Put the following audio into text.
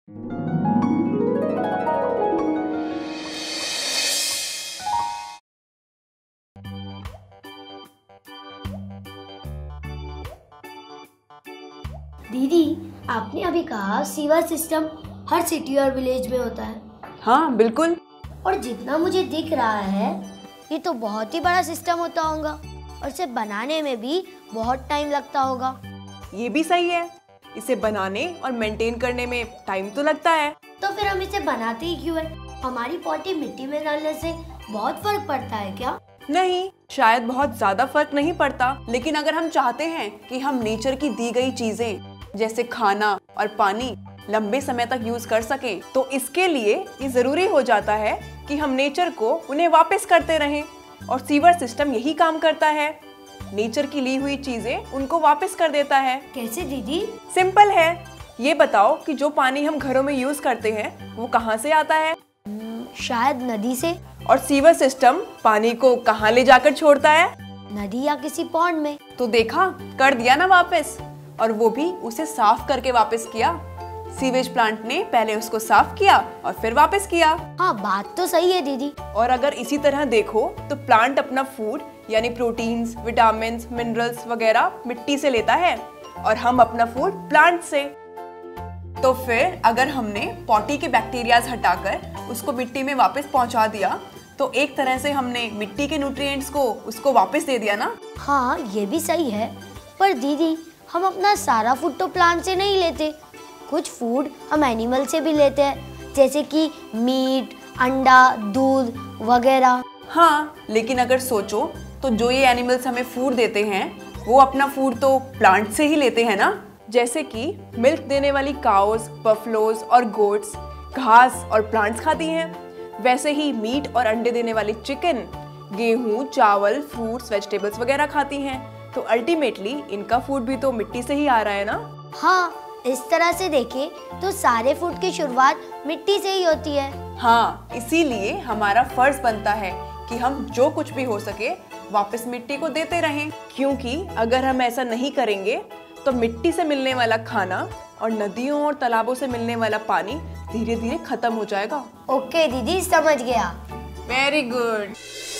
दीदी, आपने अभी कहा सीवर सिस्टम हर सिटी और विलेज में होता है। हाँ बिल्कुल। और जितना मुझे दिख रहा है ये तो बहुत ही बड़ा सिस्टम होता होगा और इसे बनाने में भी बहुत टाइम लगता होगा। ये भी सही है, इसे बनाने और मेंटेन करने में टाइम तो लगता है। तो फिर हम इसे बनाते ही क्यों है? हमारी पॉटी मिट्टी में डालने से बहुत फर्क पड़ता है क्या? नहीं, शायद बहुत ज्यादा फर्क नहीं पड़ता, लेकिन अगर हम चाहते हैं कि हम नेचर की दी गई चीजें जैसे खाना और पानी लंबे समय तक यूज कर सकें, तो इसके लिए ये जरूरी हो जाता है कि हम नेचर को उन्हें वापस करते रहें। और सीवर सिस्टम यही काम करता है, नेचर की ली हुई चीजें उनको वापस कर देता है। कैसे दीदी? सिंपल है, ये बताओ कि जो पानी हम घरों में यूज करते हैं वो कहाँ से आता है? शायद नदी से। और सीवर सिस्टम पानी को कहाँ ले जाकर छोड़ता है? नदी या किसी पॉन्ड में। तो देखा, कर दिया ना वापस, और वो भी उसे साफ करके वापस किया। सीवेज प्लांट ने पहले उसको साफ किया और फिर वापस किया। हाँ, बात तो सही है दीदी। और अगर इसी तरह देखो तो प्लांट अपना फूड यानी प्रोटीन्स, विटामिन्स, मिनरल्स वगैरह मिट्टी से लेता है और हम अपना फूड प्लांट से। तो फिर अगर हमने पॉटी के बैक्टीरियाज हटाकर उसको मिट्टी में वापस पहुंचा दिया तो एक तरह से हमने मिट्टी के न्यूट्रिएंट्स को उसको वापस दे दिया ना। हाँ, ये भी सही है। पर दीदी, हम अपना सारा फूड तो प्लांट से नहीं लेते, कुछ फूड हम एनिमल से भी लेते हैं, जैसे कि मीट, अंडा, दूध वगैरह। हाँ, लेकिन अगर सोचो तो जो ये एनिमल्स हमें फूड देते हैं वो अपना फूड तो प्लांट से ही लेते हैं ना। जैसे कि मिल्क देने वाली काउज, बफलोज और गोट्स घास और प्लांट्स खाती हैं, वैसे ही मीट और अंडे देने वाली चिकन गेहूं, चावल, फ्रूट्स, वेजिटेबल्स वगैरह खाती हैं। तो अल्टीमेटली इनका फूड भी तो मिट्टी से ही आ रहा है ना। हाँ, इस तरह से देखें तो सारे फूड की शुरुआत मिट्टी से ही होती है। हाँ, इसीलिए हमारा फर्ज बनता है कि हम जो कुछ भी हो सके वापस मिट्टी को देते रहें, क्योंकि अगर हम ऐसा नहीं करेंगे तो मिट्टी से मिलने वाला खाना और नदियों और तालाबों से मिलने वाला पानी धीरे धीरे खत्म हो जाएगा। ओके दीदी, समझ गया। Very good.